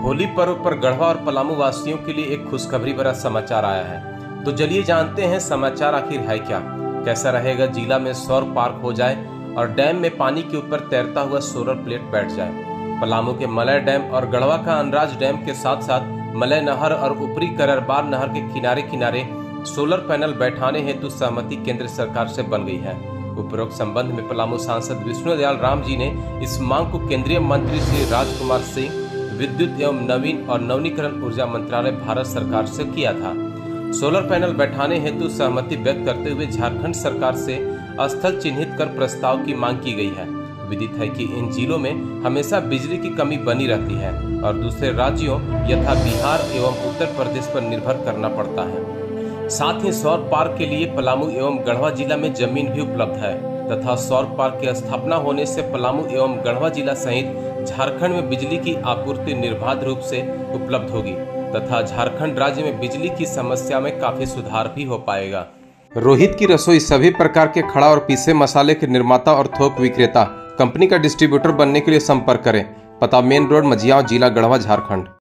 होली पर्व पर गढ़वा और पलामू वासियों के लिए एक खुशखबरी भरा समाचार आया है। तो चलिए जानते हैं समाचार आखिर है क्या। कैसा रहेगा जिला में सौर पार्क हो जाए और डैम में पानी के ऊपर तैरता हुआ सोलर प्लेट बैठ जाए। पलामू के मलय डैम और गढ़वा का अनराज डैम के साथ साथ मलय नहर और ऊपरी कररबार नहर के किनारे किनारे सोलर पैनल बैठाने हेतु सहमति केंद्र सरकार से बन गई है। उपरोक्त संबंध में पलामू सांसद विष्णुदयाल राम जी ने इस मांग को केंद्रीय मंत्री श्री राजकुमार सिंह, विद्युत एवं नवीन और नवीनीकरण ऊर्जा मंत्रालय भारत सरकार से किया था। सोलर पैनल बैठाने हेतु सहमति व्यक्त करते हुए झारखंड सरकार से स्थल चिन्हित कर प्रस्ताव की मांग की गई है। विदित है कि इन जिलों में हमेशा बिजली की कमी बनी रहती है और दूसरे राज्यों यथा बिहार एवं उत्तर प्रदेश पर निर्भर करना पड़ता है। साथ ही सौर पार्क के लिए पलामू एवं गढ़वा जिला में जमीन भी उपलब्ध है तथा सौर पार्क की स्थापना होने से पलामू एवं गढ़वा जिला सहित झारखंड में बिजली की आपूर्ति निर्बाध रूप से उपलब्ध होगी तथा झारखंड राज्य में बिजली की समस्या में काफी सुधार भी हो पाएगा। रोहित की रसोई सभी प्रकार के खड़ा और पीसे मसाले के निर्माता और थोक विक्रेता। कंपनी का डिस्ट्रीब्यूटर बनने के लिए संपर्क करें। पता मेन रोड मझियाव, जिला गढ़वा, झारखंड।